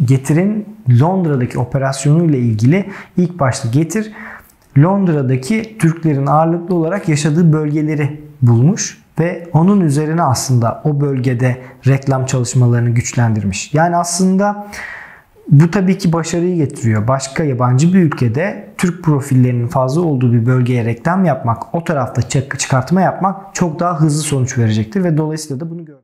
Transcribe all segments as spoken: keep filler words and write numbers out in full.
Getir'in Londra'daki operasyonuyla ilgili ilk başta Getir, Londra'daki Türklerin ağırlıklı olarak yaşadığı bölgeleri bulmuş ve onun üzerine aslında o bölgede reklam çalışmalarını güçlendirmiş. Yani aslında bu tabii ki başarıyı getiriyor. Başka yabancı bir ülkede Türk profillerinin fazla olduğu bir bölgeye reklam yapmak, o tarafta çıkartma yapmak çok daha hızlı sonuç verecektir ve dolayısıyla da bunu gördük.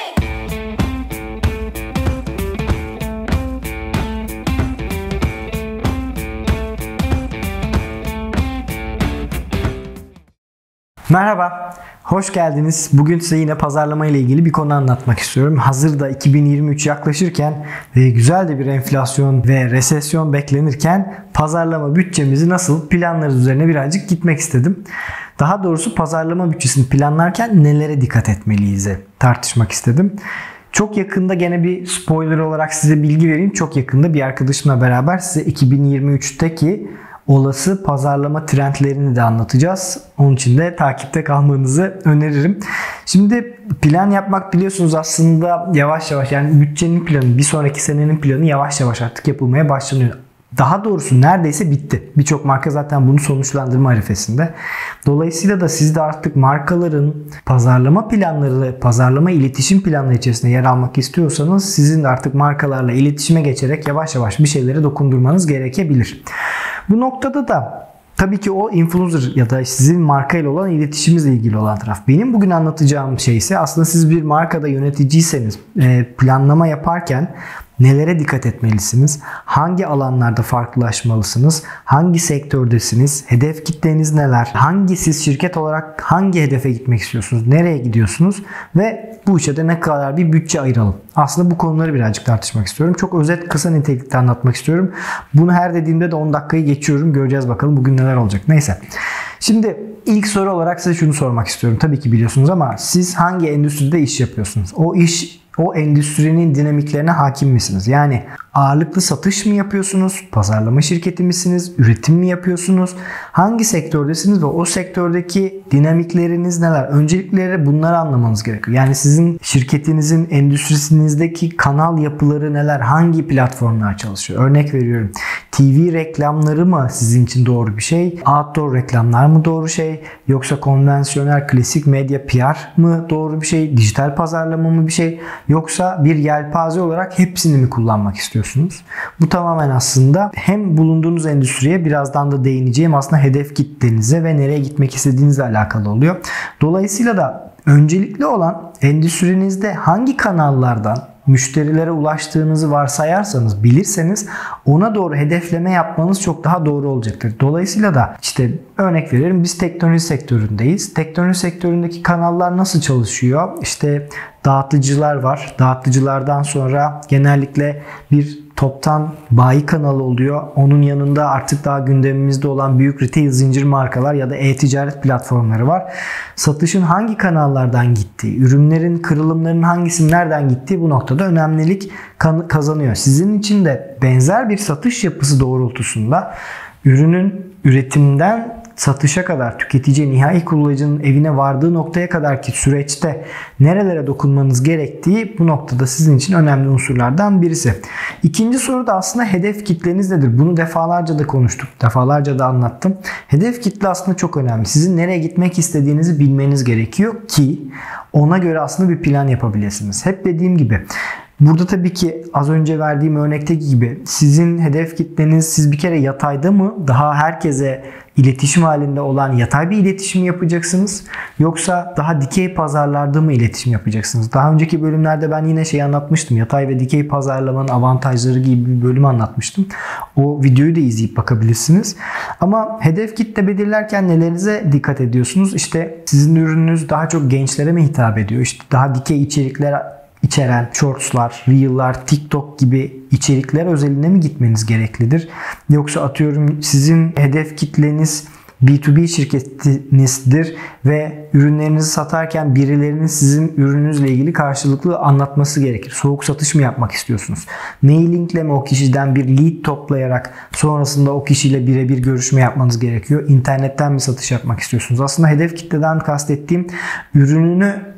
Merhaba, hoş geldiniz. Bugün size yine pazarlama ile ilgili bir konu anlatmak istiyorum. Hazırda iki bin yirmi üç yaklaşırken ve güzel de bir enflasyon ve resesyon beklenirken pazarlama bütçemizi nasıl planlarız üzerine birazcık gitmek istedim. Daha doğrusu pazarlama bütçesini planlarken nelere dikkat etmeliyiz tartışmak istedim. Çok yakında gene bir spoiler olarak size bilgi vereyim. Çok yakında bir arkadaşımla beraber size iki bin yirmi üçteki olası pazarlama trendlerini de anlatacağız. Onun için de takipte kalmanızı öneririm. Şimdi plan yapmak biliyorsunuz aslında yavaş yavaş, yani bütçenin planı, bir sonraki senenin planı yavaş yavaş artık yapılmaya başlanıyor. Daha doğrusu neredeyse bitti. Birçok marka zaten bunu sonuçlandırma arifesinde. Dolayısıyla da siz de artık markaların pazarlama planları, pazarlama iletişim planları içerisinde yer almak istiyorsanız sizin de artık markalarla iletişime geçerek yavaş yavaş bir şeylere dokundurmanız gerekebilir. Bu noktada da tabii ki o influencer ya da sizin markayla olan iletişimimizle ilgili olan taraf. Benim bugün anlatacağım şey ise aslında siz bir markada yöneticiyseniz planlama yaparken nelere dikkat etmelisiniz? Hangi alanlarda farklılaşmalısınız? Hangi sektördesiniz? Hedef kitleniz neler? Hangi siz şirket olarak hangi hedefe gitmek istiyorsunuz? Nereye gidiyorsunuz? Ve bu işe de ne kadar bir bütçe ayıralım? Aslında bu konuları birazcık tartışmak istiyorum. Çok özet, kısa nitelikte anlatmak istiyorum. Bunu her dediğimde de on dakikayı geçiyorum. Göreceğiz bakalım bugün neler olacak. Neyse. Şimdi ilk soru olarak size şunu sormak istiyorum. Tabii ki biliyorsunuz ama siz hangi endüstride iş yapıyorsunuz? O iş O endüstrinin dinamiklerine hakim misiniz? Yani ağırlıklı satış mı yapıyorsunuz? Pazarlama şirketi misiniz? Üretim mi yapıyorsunuz? Hangi sektördesiniz ve o sektördeki dinamikleriniz neler? Öncelikle bunları anlamanız gerekiyor. Yani sizin şirketinizin endüstrisinizdeki kanal yapıları neler? Hangi platformlar çalışıyor? Örnek veriyorum. T V reklamları mı sizin için doğru bir şey? Outdoor reklamlar mı doğru şey? Yoksa konvansiyonel klasik medya P R mı doğru bir şey? Dijital pazarlama mı bir şey? Yoksa bir yelpaze olarak hepsini mi kullanmak istiyorsunuz? Bu tamamen aslında hem bulunduğunuz endüstriye, birazdan da değineceğim, aslında hedef kitlenize ve nereye gitmek istediğinizle alakalı oluyor. Dolayısıyla da öncelikli olan endüstrinizde hangi kanallardan müşterilere ulaştığınızı varsayarsanız, bilirseniz ona doğru hedefleme yapmanız çok daha doğru olacaktır. Dolayısıyla da işte örnek veririm, biz teknoloji sektöründeyiz. Teknoloji sektöründeki kanallar nasıl çalışıyor? İşte dağıtıcılar var. Dağıtıcılardan sonra genellikle bir toptan bayi kanalı oluyor. Onun yanında artık daha gündemimizde olan büyük retail zincir markalar ya da e-ticaret platformları var. Satışın hangi kanallardan gittiği, ürünlerin, kırılımlarının hangisinin nereden gittiği bu noktada önemlilik kazanıyor. Sizin için de benzer bir satış yapısı doğrultusunda ürünün üretimden satışa kadar, tüketici, nihai kullanıcının evine vardığı noktaya kadar ki süreçte nerelere dokunmanız gerektiği bu noktada sizin için önemli unsurlardan birisi. İkinci soru da aslında hedef kitleniz nedir? Bunu defalarca da konuştuk, defalarca da anlattım. Hedef kitle aslında çok önemli. Sizin nereye gitmek istediğinizi bilmeniz gerekiyor ki ona göre aslında bir plan yapabilirsiniz. Hep dediğim gibi, burada tabii ki az önce verdiğim örnekteki gibi sizin hedef kitleniz, siz bir kere yatayda mı, daha herkese iletişim halinde olan yatay bir iletişim yapacaksınız, yoksa daha dikey pazarlarda mı iletişim yapacaksınız? Daha önceki bölümlerde ben yine şey anlatmıştım. Yatay ve dikey pazarlamanın avantajları gibi bir bölüm anlatmıştım. O videoyu da izleyip bakabilirsiniz. Ama hedef kitle belirlerken nelerinize dikkat ediyorsunuz? İşte sizin ürününüz daha çok gençlere mi hitap ediyor? İşte daha dikey içerikler içeren shortslar, reel'lar, TikTok gibi içerikler özeline mi gitmeniz gereklidir? Yoksa atıyorum sizin hedef kitleniz B iki B şirketinizdir ve ürünlerinizi satarken birilerinin sizin ürününüzle ilgili karşılıklı anlatması gerekir. Soğuk satış mı yapmak istiyorsunuz? Mailingle mi o kişiden bir lead toplayarak sonrasında o kişiyle birebir görüşme yapmanız gerekiyor? İnternetten mi satış yapmak istiyorsunuz? Aslında hedef kitleden kastettiğim ürününü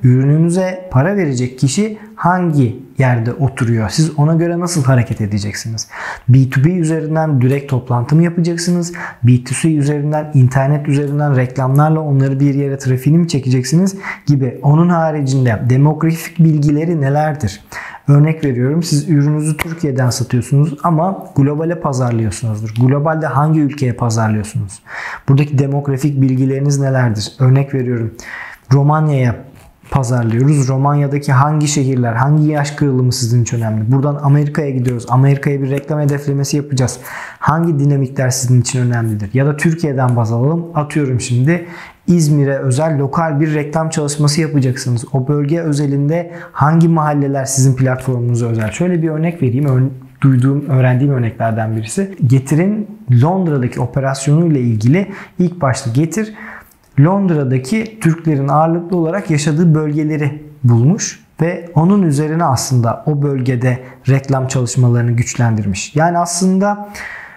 ürününüze para verecek kişi hangi yerde oturuyor? Siz ona göre nasıl hareket edeceksiniz? B iki B üzerinden direkt toplantı mı yapacaksınız? B iki C üzerinden, internet üzerinden reklamlarla onları bir yere trafiğini mi çekeceksiniz? Gibi. Onun haricinde demografik bilgileri nelerdir? Örnek veriyorum, siz ürününüzü Türkiye'den satıyorsunuz ama globale pazarlıyorsunuzdur. Globalde hangi ülkeye pazarlıyorsunuz? Buradaki demografik bilgileriniz nelerdir? Örnek veriyorum, Romanya'ya pazarlıyoruz. Romanya'daki hangi şehirler, hangi yaş kırılımı sizin için önemli? Buradan Amerika'ya gidiyoruz. Amerika'ya bir reklam hedeflemesi yapacağız. Hangi dinamikler sizin için önemlidir? Ya da Türkiye'den baz alalım. Atıyorum şimdi İzmir'e özel lokal bir reklam çalışması yapacaksınız. O bölge özelinde hangi mahalleler sizin platformunuza özel? Şöyle bir örnek vereyim. Ör duyduğum, öğrendiğim örneklerden birisi. Getir'in Londra'daki operasyonuyla ilgili ilk başta Getir Londra'daki Türklerin ağırlıklı olarak yaşadığı bölgeleri bulmuş ve onun üzerine aslında o bölgede reklam çalışmalarını güçlendirmiş. Yani aslında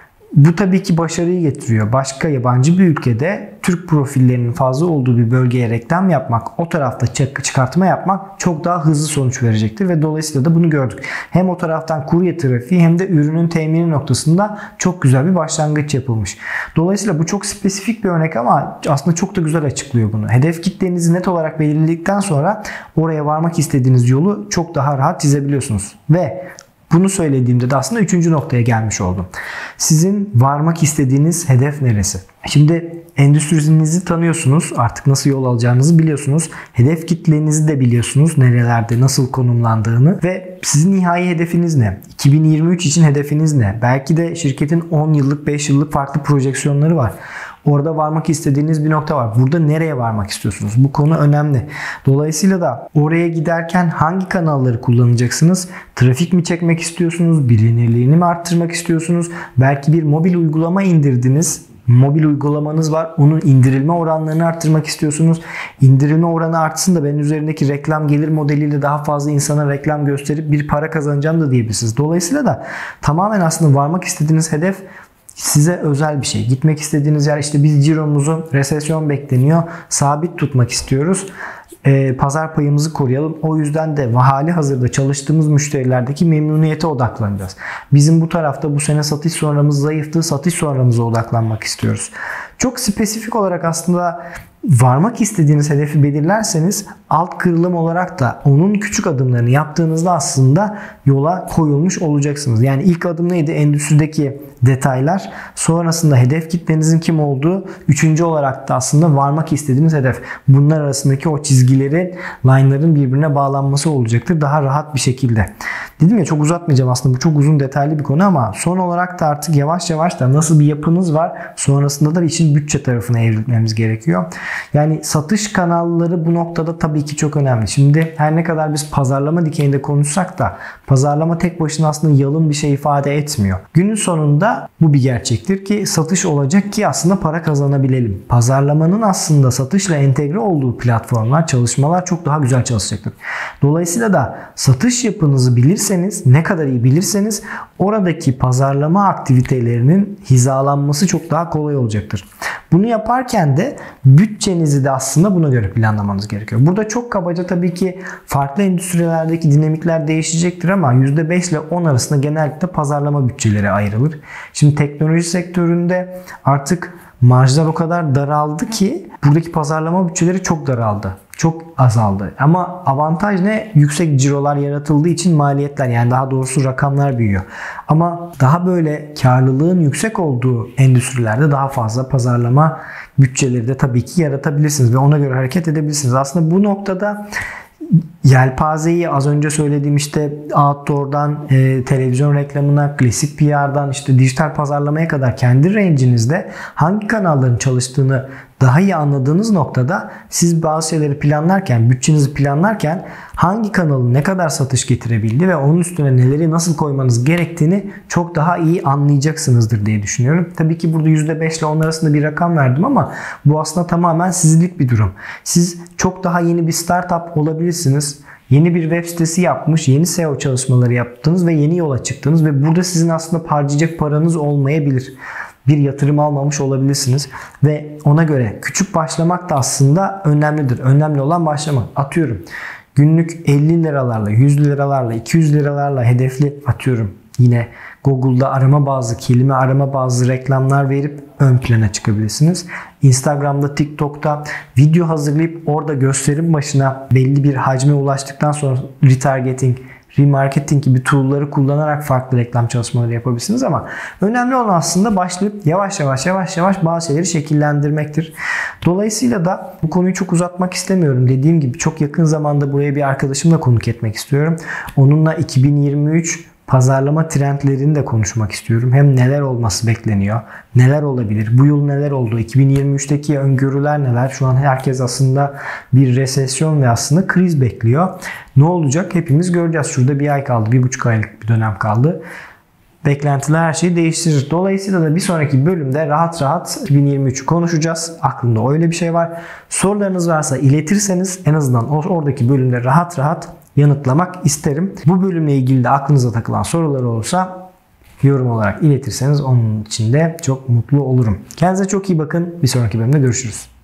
bu tabii ki başarıyı getiriyor. Başka yabancı bir ülkede Türk profillerinin fazla olduğu bir bölgeye reklam yapmak, o tarafta çıkartma yapmak çok daha hızlı sonuç verecektir ve dolayısıyla da bunu gördük. Hem o taraftan kurye trafiği hem de ürünün temini noktasında çok güzel bir başlangıç yapılmış. Dolayısıyla bu çok spesifik bir örnek ama aslında çok da güzel açıklıyor bunu. Hedef kitlenizi net olarak belirledikten sonra oraya varmak istediğiniz yolu çok daha rahat çizebiliyorsunuz. Ve bunu söylediğimde de aslında üçüncü noktaya gelmiş oldum. Sizin varmak istediğiniz hedef neresi? Şimdi endüstrinizi tanıyorsunuz. Artık nasıl yol alacağınızı biliyorsunuz. Hedef kitlenizi de biliyorsunuz. Nerelerde nasıl konumlandığını ve sizin nihai hedefiniz ne? iki bin yirmi üç için hedefiniz ne? Belki de şirketin on yıllık, beş yıllık farklı projeksiyonları var. Orada varmak istediğiniz bir nokta var. Burada nereye varmak istiyorsunuz? Bu konu önemli. Dolayısıyla da oraya giderken hangi kanalları kullanacaksınız? Trafik mi çekmek istiyorsunuz? Bilinirliğini mi arttırmak istiyorsunuz? Belki bir mobil uygulama indirdiniz. Mobil uygulamanız var. Onun indirilme oranlarını arttırmak istiyorsunuz. İndirilme oranı artsın da ben üzerindeki reklam gelir modeliyle daha fazla insana reklam gösterip bir para kazanacağım da diyebilirsiniz. Dolayısıyla da tamamen aslında varmak istediğiniz hedef size özel bir şey. Gitmek istediğiniz yer, işte biz ciromuzu, resesyon bekleniyor, sabit tutmak istiyoruz. Ee, pazar payımızı koruyalım. O yüzden de hali hazırda çalıştığımız müşterilerdeki memnuniyete odaklanacağız. Bizim bu tarafta bu sene satış sonramız zayıftı. Satış sonramıza odaklanmak istiyoruz. Çok spesifik olarak aslında varmak istediğiniz hedefi belirlerseniz alt kırılım olarak da onun küçük adımlarını yaptığınızda aslında yola koyulmuş olacaksınız. Yani ilk adım neydi? Endüstrideki detaylar. Sonrasında hedef kitlenizin kim olduğu. Üçüncü olarak da aslında varmak istediğiniz hedef. Bunlar arasındaki o çizgilerin, line'ların birbirine bağlanması olacaktır. Daha rahat bir şekilde. Dedim ya, çok uzatmayacağım aslında. Bu çok uzun, detaylı bir konu ama son olarak da artık yavaş yavaş da nasıl bir yapınız var, sonrasında da işin bütçe tarafına evrilmemiz gerekiyor. Yani satış kanalları bu noktada tabii ki çok önemli. Şimdi her ne kadar biz pazarlama dikeyinde konuşsak da pazarlama tek başına aslında yalın bir şey ifade etmiyor. Günün sonunda bu bir gerçektir ki satış olacak ki aslında para kazanabilelim. Pazarlamanın aslında satışla entegre olduğu platformlar, çalışmalar çok daha güzel çalışacaktır. Dolayısıyla da satış yapınızı bilirseniz, ne kadar iyi bilirseniz oradaki pazarlama aktivitelerinin hizalanması çok daha kolay olacaktır. Bunu yaparken de bütçenizi de aslında buna göre planlamanız gerekiyor. Burada çok kabaca tabii ki farklı endüstrilerdeki dinamikler değişecektir ama yüzde beş ile on arasında genellikle pazarlama bütçeleri ayrılır. Şimdi teknoloji sektöründe artık marjlar o kadar daraldı ki buradaki pazarlama bütçeleri çok daraldı. Çok azaldı. Ama avantaj ne? Yüksek cirolar yaratıldığı için maliyetler, yani daha doğrusu rakamlar büyüyor. Ama daha böyle karlılığın yüksek olduğu endüstrilerde daha fazla pazarlama bütçeleri de tabii ki yaratabilirsiniz ve ona göre hareket edebilirsiniz. Aslında bu noktada yelpazeyi az önce söylediğim işte outdoor'dan e, televizyon reklamına, klasik P R'dan işte dijital pazarlamaya kadar kendi range'inizde hangi kanalların çalıştığını daha iyi anladığınız noktada siz bazı şeyleri planlarken, bütçenizi planlarken hangi kanalın ne kadar satış getirebildiği ve onun üstüne neleri nasıl koymanız gerektiğini çok daha iyi anlayacaksınızdır diye düşünüyorum. Tabii ki burada yüzde beş ile on arasında bir rakam verdim ama bu aslında tamamen sizlik bir durum. Siz çok daha yeni bir startup olabilirsiniz. Yeni bir web sitesi yapmış, yeni S E O çalışmaları yaptınız ve yeni yola çıktınız ve burada sizin aslında harcayacak paranız olmayabilir. bir yatırım almamış olabilirsiniz. Ve ona göre küçük başlamak da aslında önemlidir. Önemli olan başlamak. Atıyorum günlük elli liralarla, yüz liralarla, iki yüz liralarla hedefli atıyorum. Yine Google'da arama bazlı, kelime arama bazlı reklamlar verip ön plana çıkabilirsiniz. Instagram'da, TikTok'ta video hazırlayıp orada gösterim başına belli bir hacme ulaştıktan sonra retargeting, remarketing gibi tool'ları kullanarak farklı reklam çalışmaları yapabilirsiniz ama önemli olan aslında başlayıp yavaş yavaş yavaş yavaş bazı şeyleri şekillendirmektir. Dolayısıyla da bu konuyu çok uzatmak istemiyorum. Dediğim gibi çok yakın zamanda buraya bir arkadaşımla konuk etmek istiyorum. Onunla iki bin yirmi üç pazarlama trendlerini de konuşmak istiyorum. Hem neler olması bekleniyor, neler olabilir, bu yıl neler oldu, iki bin yirmi üçteki öngörüler neler. Şu an herkes aslında bir resesyon ve aslında kriz bekliyor. Ne olacak hepimiz göreceğiz. Şurada bir ay kaldı, bir buçuk aylık bir dönem kaldı. Beklentiler her şeyi değiştirir. Dolayısıyla da bir sonraki bölümde rahat rahat iki bin yirmi üçü konuşacağız. Aklımda öyle bir şey var. Sorularınız varsa iletirseniz en azından oradaki bölümde rahat rahat yanıtlamak isterim. Bu bölümle ilgili de aklınıza takılan sorular olursa yorum olarak iletirseniz onun için de çok mutlu olurum. Kendinize çok iyi bakın. Bir sonraki bölümde görüşürüz.